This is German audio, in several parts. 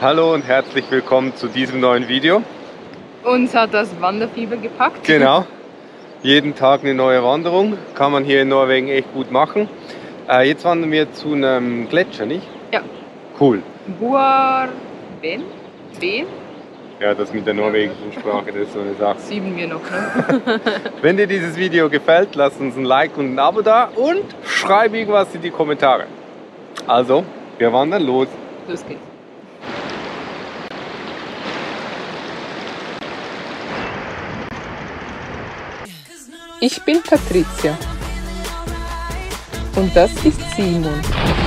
Hallo und herzlich willkommen zu diesem neuen Video. Uns hat das Wanderfieber gepackt. Genau, jeden Tag eine neue Wanderung, kann man hier in Norwegen echt gut machen. Jetzt wandern wir zu einem Gletscher, nicht? Ja. Cool. Buarben? Ben? Ja, das mit der norwegischen Sprache, das ist so eine Sache. Sieben wir noch, ne? Wenn dir dieses Video gefällt, lass uns ein Like und ein Abo da und schreib irgendwas in die Kommentare. Also, wir wandern los. Los geht's. Ich bin Patricia und das ist Simon.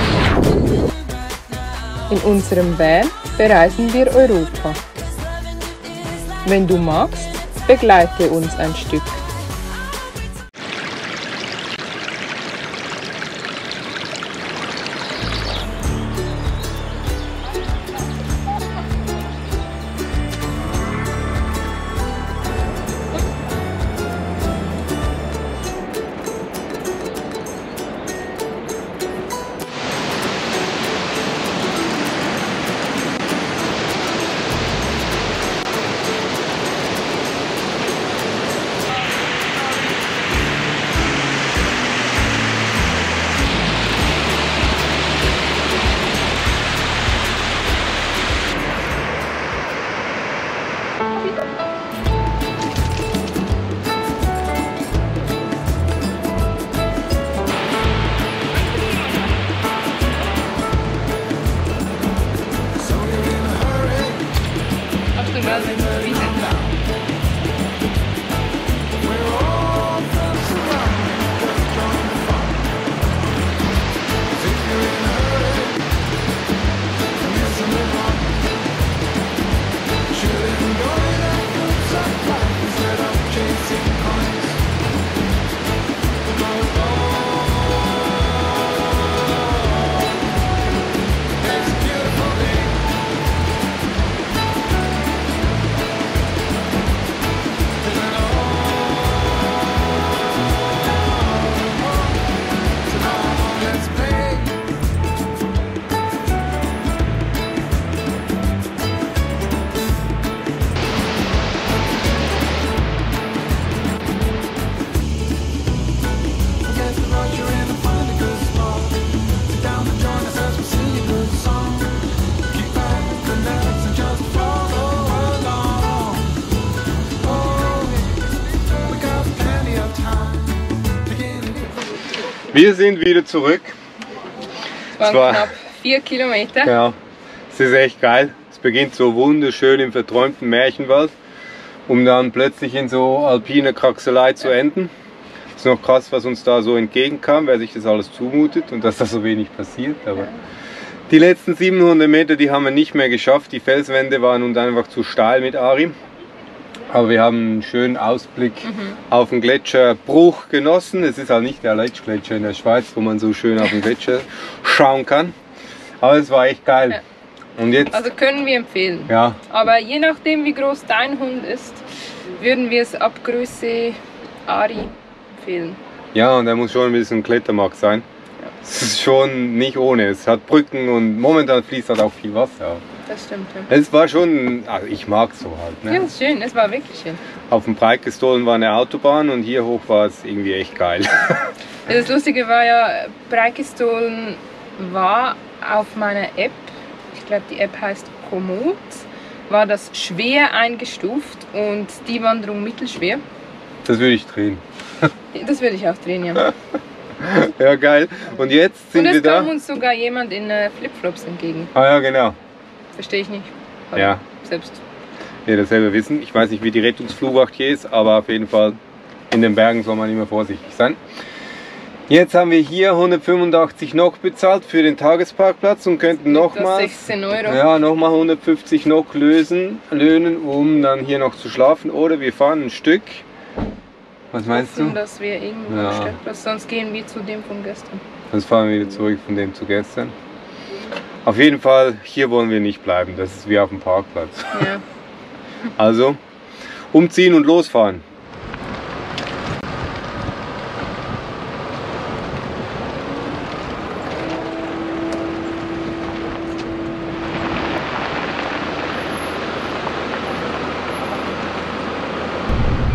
In unserem Van bereisen wir Europa. Wenn du magst, begleite uns ein Stück. Wir sind wieder zurück. Es waren knapp 4 Kilometer. Ja, es ist echt geil. Es beginnt so wunderschön im verträumten Märchenwald, um dann plötzlich in so alpine Kraxelei zu enden. Es ist noch krass, was uns da so entgegenkam, wer sich das alles zumutet und dass da so wenig passiert. Aber die letzten 700 Meter, die haben wir nicht mehr geschafft. Die Felswände waren uns einfach zu steil mit Ari. Aber wir haben einen schönen Ausblick auf den Gletscherbruch genossen. Es ist halt nicht der Letschgletscher in der Schweiz, wo man so schön auf den Gletscher schauen kann. Aber es war echt geil. Ja. Und jetzt, also können wir empfehlen. Ja. Aber je nachdem wie groß dein Hund ist, würden wir es ab Größe Ari empfehlen. Ja, und er muss schon ein bisschen Klettermarkt sein. Ja. Es ist schon nicht ohne. Es hat Brücken und momentan fließt halt auch viel Wasser. Das stimmt, ja. Es war schon, also ich mag es so halt. Ne? Ja, es ist schön, es war wirklich schön. Auf dem Breitgestolen war eine Autobahn und hier hoch war es irgendwie echt geil. Das Lustige war ja, Breitgestolen war auf meiner App, ich glaube die App heißt Komoot, war das schwer eingestuft und die Wanderung mittelschwer. Das würde ich drehen. Das würde ich auch drehen, ja. Ja, geil. Und jetzt sind wir da. Und es kam uns sogar jemand in Flipflops entgegen. Ah ja, genau. Verstehe ich nicht. Aber ja. Selbst. Ja, das selber wissen. Ich weiß nicht, wie die Rettungsflugwacht hier ist, aber auf jeden Fall in den Bergen soll man immer vorsichtig sein. Jetzt haben wir hier 185 NOK bezahlt für den Tagesparkplatz und könnten nochmal 16 Euro. Ja, nochmal 150 NOK löhnen, um dann hier noch zu schlafen. Oder wir fahren ein Stück. Was meinst du? Dass wir irgendwo am Stellplatz, sonst gehen wir zu dem von gestern. Sonst fahren wir wieder zurück von dem zu gestern. Auf jeden Fall, hier wollen wir nicht bleiben, das ist wie auf dem Parkplatz. Ja. Also, umziehen und losfahren.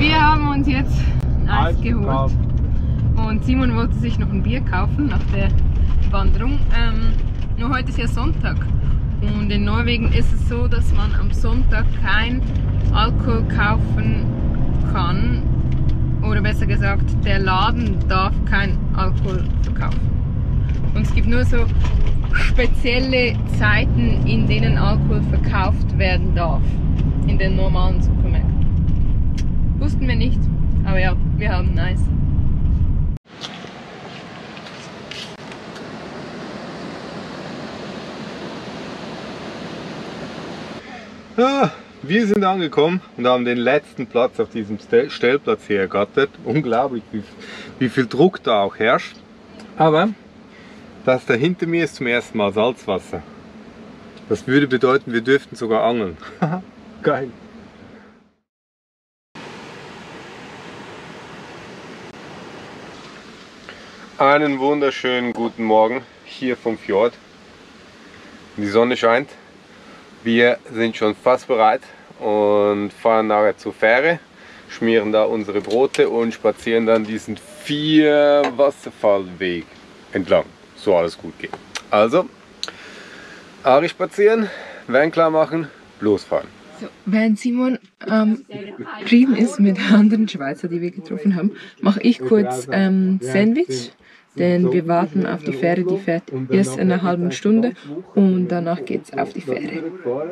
Wir haben uns jetzt ein Eis geholt und Simon wollte sich noch ein Bier kaufen nach der Wanderung. Nur heute ist ja Sonntag und in Norwegen ist es so, dass man am Sonntag kein Alkohol kaufen kann, oder besser gesagt, der Laden darf kein Alkohol verkaufen. Und es gibt nur so spezielle Zeiten, in denen Alkohol verkauft werden darf, in den normalen Supermärkten. Wussten wir nicht, aber ja, wir haben Eis. Wir sind angekommen und haben den letzten Platz auf diesem Stellplatz hier ergattert. Unglaublich, wie viel Druck da auch herrscht. Aber das da hinter mir ist zum ersten Mal Salzwasser. Das würde bedeuten, wir dürften sogar angeln. Geil. Einen wunderschönen guten Morgen hier vom Fjord. Die Sonne scheint. Wir sind schon fast bereit und fahren nachher zur Fähre, schmieren da unsere Brote und spazieren dann diesen 4 Wasserfallweg entlang, so alles gut geht. Also, Ari spazieren, Van klar machen, losfahren. So, während Simon drüben ist mit anderen Schweizer, die wir getroffen haben, mache ich kurz Sandwich. Denn wir warten auf die Fähre, die fährt erst in einer halben Stunde und danach geht's auf die Fähre.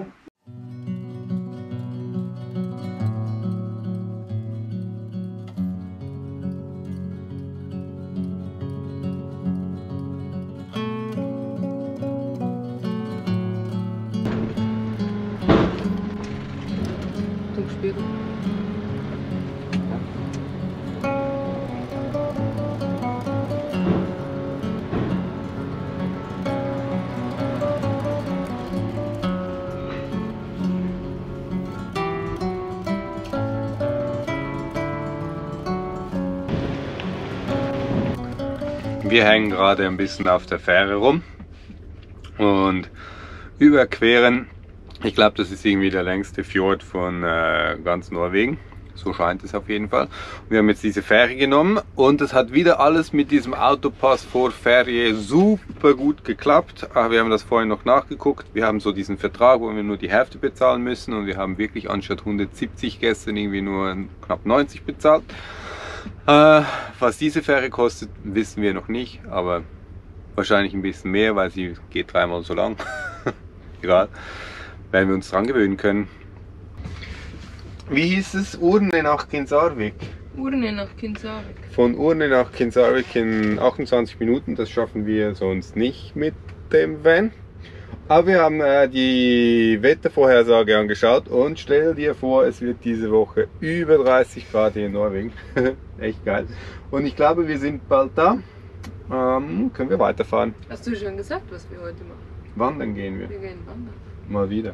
Wir hängen gerade ein bisschen auf der Fähre rum und überqueren, ich glaube, das ist irgendwie der längste Fjord von ganz Norwegen. So scheint es auf jeden Fall. Wir haben jetzt diese Fähre genommen und es hat wieder alles mit diesem Autopass vor Fähre super gut geklappt. Wir haben das vorhin noch nachgeguckt. Wir haben so diesen Vertrag, wo wir nur die Hälfte bezahlen müssen und wir haben wirklich anstatt 170 gestern irgendwie nur knapp 90 bezahlt. Was diese Fähre kostet, wissen wir noch nicht, aber wahrscheinlich ein bisschen mehr, weil sie geht 3-mal so lang. Egal, werden wir uns dran gewöhnen können. Wie hieß es? Urne nach Kinsarvik. Urne nach Kinsarvik. Von Urne nach Kinsarvik in 28 Minuten, das schaffen wir sonst nicht mit dem Van. Aber wir haben die Wettervorhersage angeschaut und stell dir vor, es wird diese Woche über 30 Grad hier in Norwegen. Echt geil. Und ich glaube, wir sind bald da. Können wir weiterfahren. Hast du schon gesagt, was wir heute machen? Wandern gehen wir. Wir gehen wandern. Mal wieder.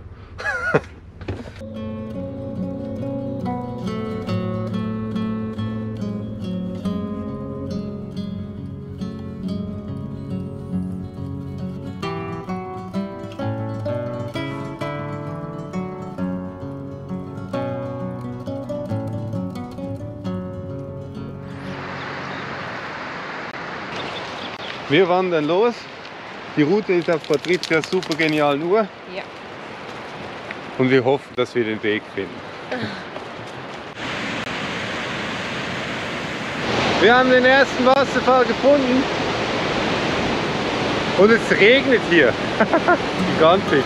Wir wandern los. Die Route ist auf Patrizias super genialen Uhr. Ja. Und wir hoffen, dass wir den Weg finden. Wir haben den ersten Wasserfall gefunden. Und es regnet hier. Gigantisch.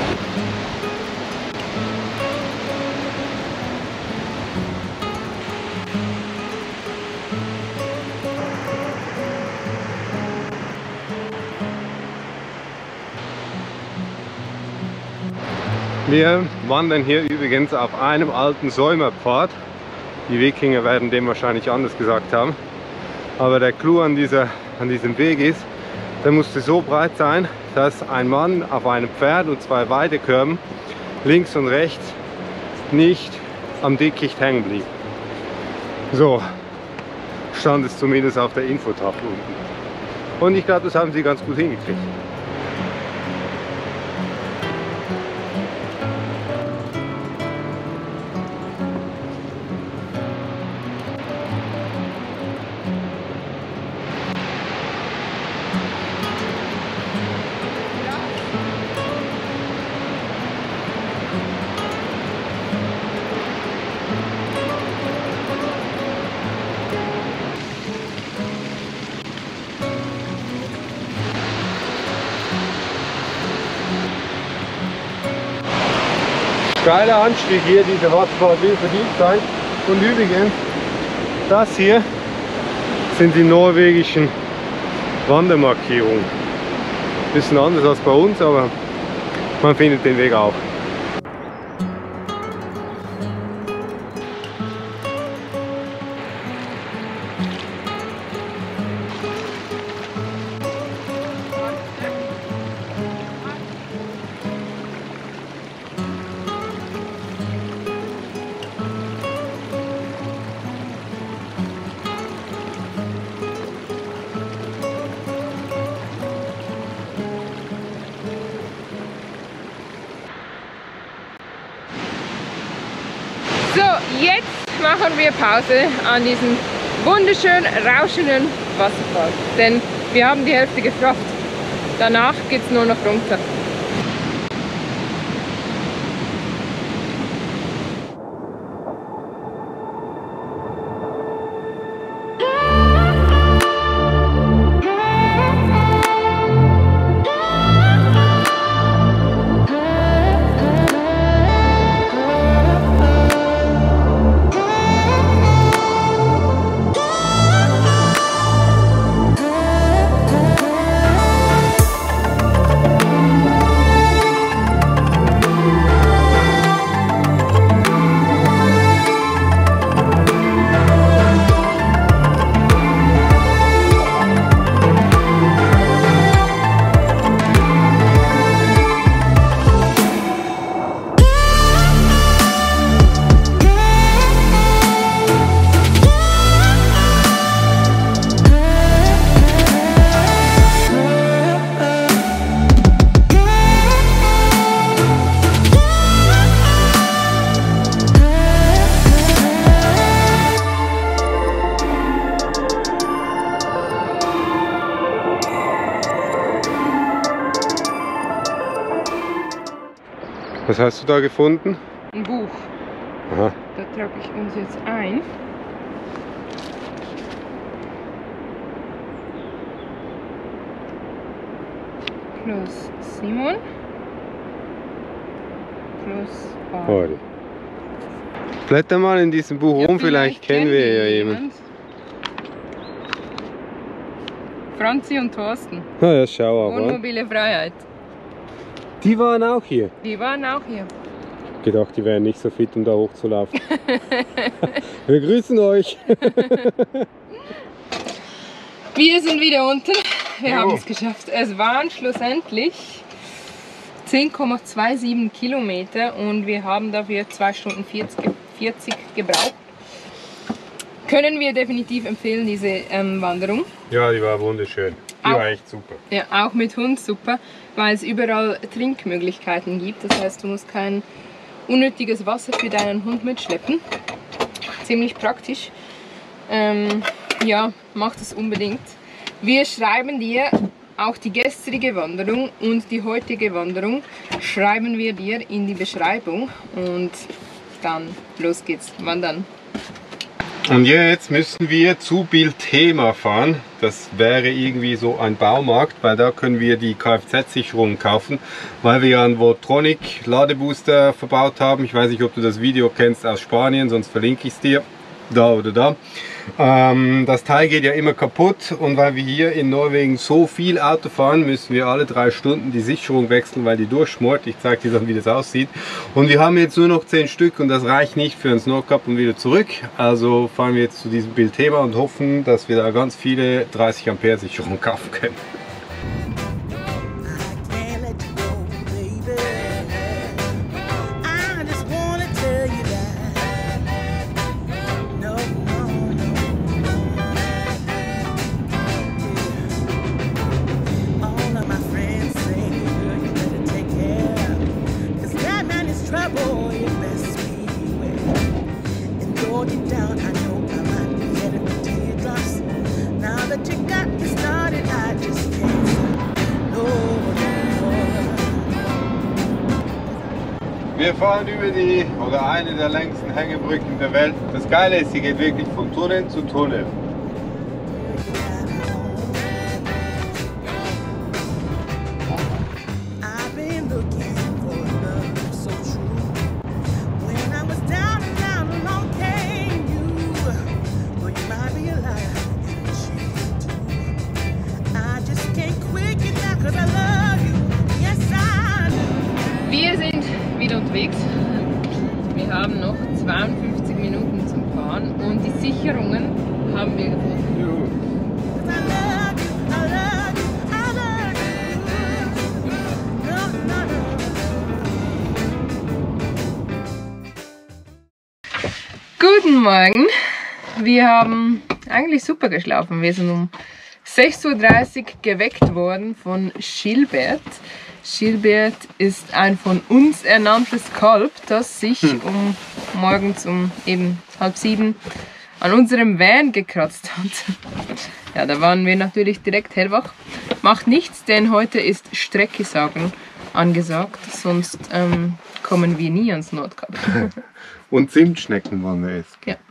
Wir wandern hier übrigens auf einem alten Säumerpfad. Die Wikinger werden dem wahrscheinlich anders gesagt haben. Aber der Clou an diesem Weg ist, der musste so breit sein, dass ein Mann auf einem Pferd und 2 Weidekörben links und rechts nicht am Dickicht hängen blieb. So stand es zumindest auf der Infotafel unten. Und ich glaube, das haben sie ganz gut hingekriegt. Geiler Anstieg hier, diese Wasserfahrt will verdient sein. Und übrigens, das hier sind die norwegischen Wandermarkierungen. Bisschen anders als bei uns, aber man findet den Weg auch. So, jetzt machen wir Pause an diesem wunderschön rauschenden Wasserfall, denn wir haben die Hälfte geschafft. Danach geht es nur noch runter. Was hast du da gefunden? Ein Buch. Aha. Da trage ich uns jetzt ein. Plus Simon. Plus Ori. Blätter mal in diesem Buch Ja, rum, vielleicht kennen wir ja jemanden. Franzi und Thorsten. Na ja, schau auch an. Wohnmobile Freiheit. Die waren auch hier. Die waren auch hier. Gedacht, die wären nicht so fit, um da hochzulaufen. Wir grüßen euch. Wir sind wieder unten. Wir Jo. haben es geschafft. Es waren schlussendlich 10,27 Kilometer und wir haben dafür 2 Stunden 40 gebraucht. Können wir definitiv empfehlen, diese Wanderung. Ja, die war wunderschön. Die Auch. war echt super. Ja, auch mit Hund super, weil es überall Trinkmöglichkeiten gibt. Das heißt, du musst kein unnötiges Wasser für deinen Hund mitschleppen. Ziemlich praktisch. Ja, mach das unbedingt. Wir schreiben dir auch die gestrige Wanderung und die heutige Wanderung schreiben wir dir in die Beschreibung und dann los geht's wandern. Und jetzt müssen wir zu Biltema fahren. Das wäre irgendwie so ein Baumarkt, weil da können wir die Kfz-Sicherung kaufen, weil wir ja einen Votronic Ladebooster verbaut haben. Ich weiß nicht, ob du das Video kennst aus Spanien, sonst verlinke ich es dir. Da oder da. Das Teil geht ja immer kaputt und weil wir hier in Norwegen so viel Auto fahren, müssen wir alle 3 Stunden die Sicherung wechseln, weil die durchschmort. Ich zeige dir dann, wie das aussieht. Und wir haben jetzt nur noch 10 Stück und das reicht nicht für uns Nordkap und wieder zurück. Also fahren wir jetzt zu diesem Biltema und hoffen, dass wir da ganz viele 30 Ampere Sicherungen kaufen können. Wir fahren über die, oder eine der längsten Hängebrücken der Welt. Das Geile ist, sie geht wirklich von Tunnel zu Tunnel. Wir sind wieder unterwegs. Wir haben noch 52 Minuten zum Fahren und die Sicherungen haben wir gefunden. Juhu. Guten Morgen. Wir haben eigentlich super geschlafen. Wir sind um 6:30 Uhr geweckt worden von Gilbert. Gilbert ist ein von uns ernanntes Kalb, das sich morgens um eben 6:30 an unserem Van gekratzt hat. Ja, da waren wir natürlich direkt hellwach. Macht nichts, denn heute ist Strecke-Sagen angesagt, sonst kommen wir nie ans Nordkap. Und Zimtschnecken wollen wir essen. Ja.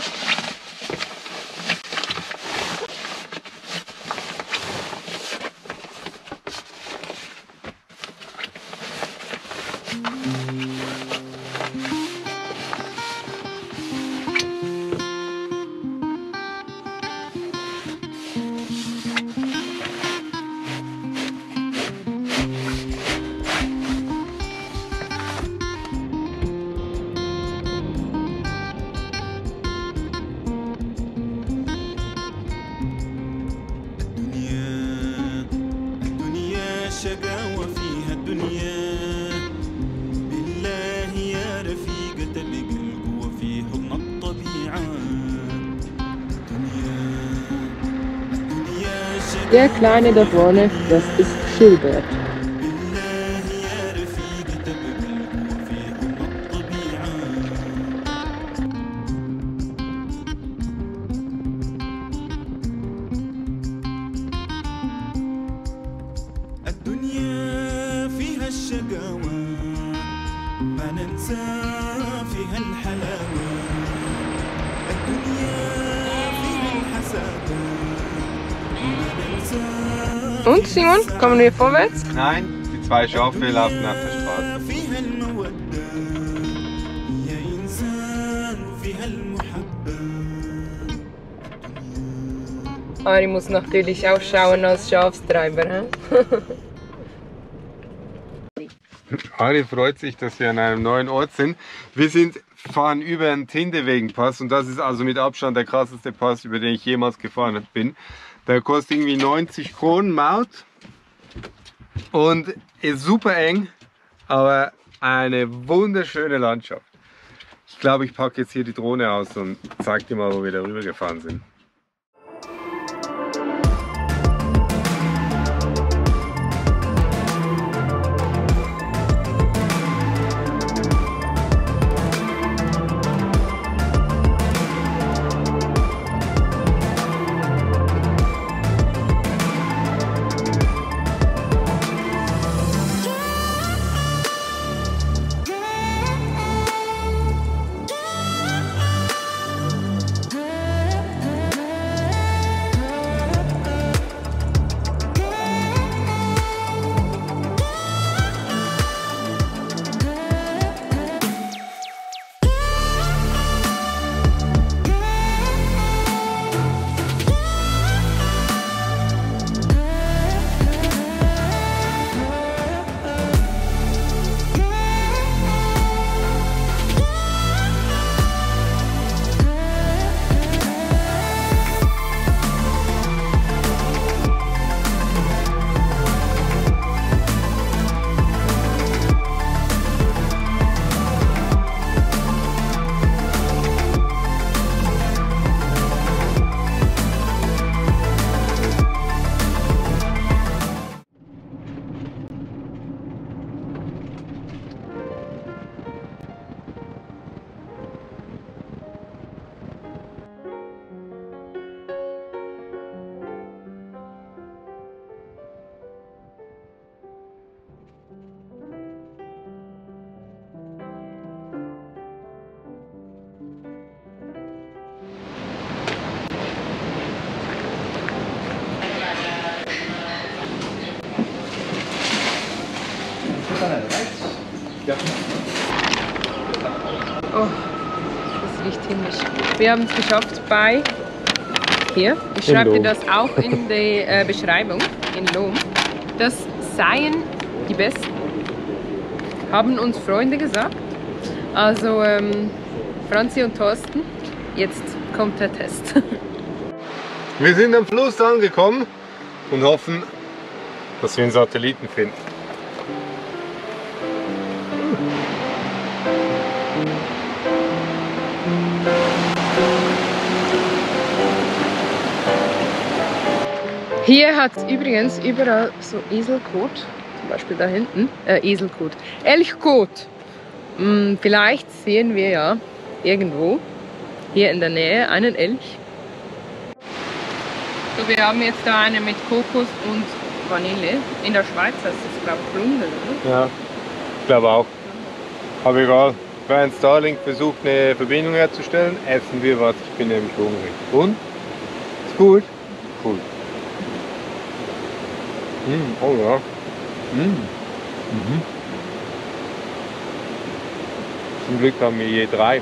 شقاوة فيها الدنيا بالله يا رفيقة القوة في حضن الطبيعة Der Kleine da vorne, das ist Gilbert. بالله يا رفيقة القوة في حضن الطبيعة الدنيا فيها الشقاوة ما ننسى فيها الحلاوة الدنيا فيها الحسابة ما ننسى Und Simon, kommen wir vorwärts? Nein, die zwei Schafe laufen auf der Straße. فيها المودة يا إنسان فيها المحبة Ari muss natürlich auch schauen als Schafstreiber. He? Ari freut sich, dass wir an einem neuen Ort sind. Wir fahren über den Tindewegenpass und das ist also mit Abstand der krasseste Pass, über den ich jemals gefahren bin. Der kostet irgendwie 90 Kronen Maut und ist super eng, aber eine wunderschöne Landschaft. Ich glaube, ich packe jetzt hier die Drohne aus und zeige dir mal, wo wir darüber gefahren sind. Oh, das riecht himmlisch. Wir haben es geschafft bei hier. Ich schreibe dir das auch in die Beschreibung in Lohm. Das seien die besten haben uns Freunde gesagt. Also Franzi und Thorsten, jetzt kommt der Test. Wir sind am Fluss angekommen und hoffen, dass wir einen Satelliten finden. Hier hat es übrigens überall so Eselkot, zum Beispiel da hinten, Eselkot, Elchkot. Vielleicht sehen wir ja irgendwo hier in der Nähe einen Elch. So, wir haben jetzt da eine mit Kokos und Vanille. In der Schweiz heißt das, glaube ich, Blundel, oder? Ja, ich glaube auch. Aber egal, wenn Starlink versucht eine Verbindung herzustellen, essen wir was. Ich bin nämlich hungrig. Und? Ist gut? Cool. Oh ja. Zum Glück haben wir je 3.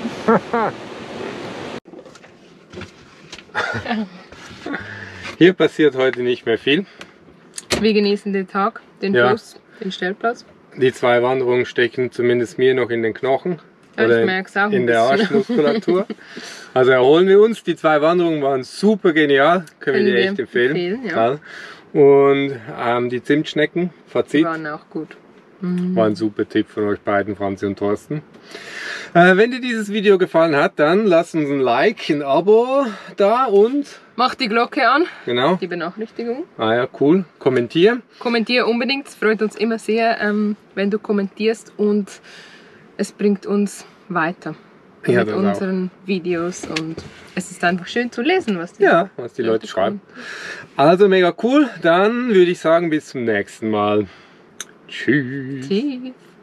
Hier passiert heute nicht mehr viel. Wir genießen den Tag, den Fluss, den Stellplatz. Die 2 Wanderungen stecken zumindest mir noch in den Knochen. Ja, oder ich merk's auch in der Arschmuskulatur. Also erholen wir uns. Die 2 Wanderungen waren super genial. Können wir dir echt empfehlen. Ja. Und die Zimtschnecken, Fazit, die waren auch gut. war ein super Tipp von euch beiden, Franzi und Thorsten. Wenn dir dieses Video gefallen hat, dann lasst uns ein Like, ein Abo da und... Mach die Glocke an, genau. Die Benachrichtigung. Ah ja, cool. Kommentier. Kommentier unbedingt, es freut uns immer sehr, wenn du kommentierst und es bringt uns weiter mit unseren Videos und es ist einfach schön zu lesen, was die Leute schreiben. Also mega cool, dann würde ich sagen bis zum nächsten Mal. Tschüss. Tschüss.